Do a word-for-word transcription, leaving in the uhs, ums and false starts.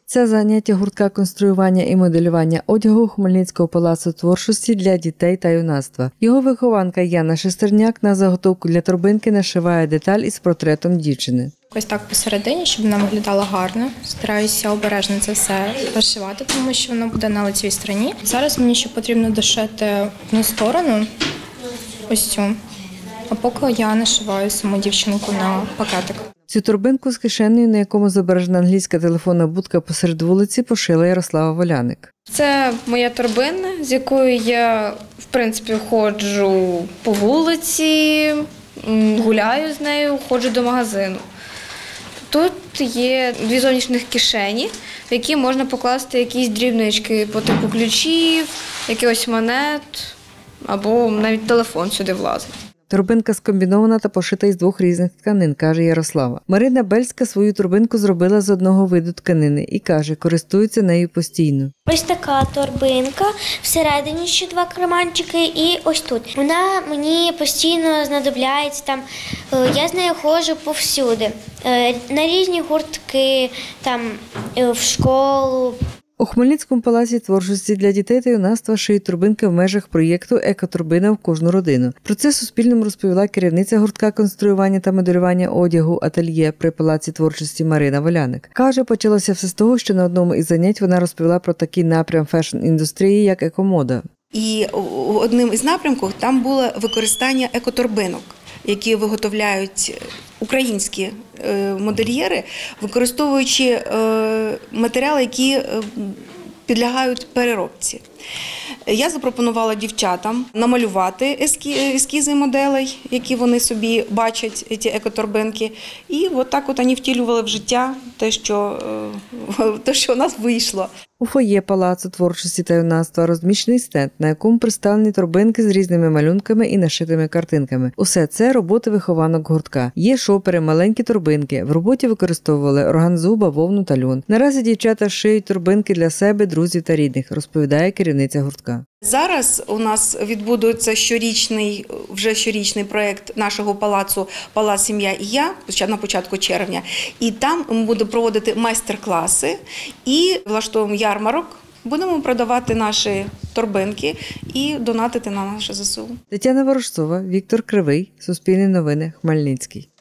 Це заняття гуртка конструювання і моделювання одягу Хмельницького палацу творчості для дітей та юнацтва. Його вихованка Яна Шестерняк на заготовку для торбинки нашиває деталь із портретом дівчини. Ось так посередині, щоб вона виглядала гарно. Стараюся обережно це все розшивати, тому що воно буде на лицевій стороні. Зараз мені ще потрібно дошити одну сторону, ось цю, а поки я нашиваю саму дівчинку на пакетик. Цю торбинку з кишенею, на якому зображена англійська телефонна будка посеред вулиці, пошила Ярослава Воляник. Це моя торбина, з якою я, в принципі, ходжу по вулиці, гуляю з нею, ходжу до магазину. Тут є дві зовнішніх кишені, в які можна покласти якісь дрібнички по типу ключів, якихось монет або навіть телефон сюди влазить. Торбинка скомбінована та пошита із двох різних тканин, каже Ярослава. Марина Бельська свою торбинку зробила з одного виду тканини і, каже, користується нею постійно. Ось така торбинка, всередині ще два карманчики і ось тут. Вона мені постійно знадобляється, там, я з нею ходжу повсюди, на різні гуртки, там, в школу. У Хмельницькому палаці творчості для дітей та юнацтва шиють торбинки в межах проєкту «Екоторбина в кожну родину». Про це Суспільному розповіла керівниця гуртка конструювання та моделювання одягу «Ательє» при палаці творчості Марина Воляник. Каже, почалося все з того, що на одному із занять вона розповіла про такий напрям фешн-індустрії, як екомода. І одним із напрямків там було використання екоторбинок, які виготовляють українські модельєри, використовуючи матеріали, які підлягають переробці. Я запропонувала дівчатам намалювати ескізи моделей, які вони собі бачать, ці екоторбинки, і от так от вони втілювали в життя те, що, те, що у нас вийшло. У фоє палацу творчості та юнацтва розміщений стенд, на якому представлені торбинки з різними малюнками і нашитими картинками. Усе це роботи вихованок гуртка. Є шопери, маленькі торбинки. В роботі використовували органзу, бавовну та льон. Наразі дівчата шиють торбинки для себе, друзів та рідних, розповідає керівниця гуртка. Зараз у нас відбудується щорічний, вже щорічний проєкт нашого палацу «Палац, сім'я і я» на початку червня. І там ми будемо проводити майстер-класи і влаштовуємо ярмарок. Будемо продавати наші торбинки і донатити на наше зе се у. Тетяна Ворожцова, Віктор Кривий, Суспільне новини, Хмельницький.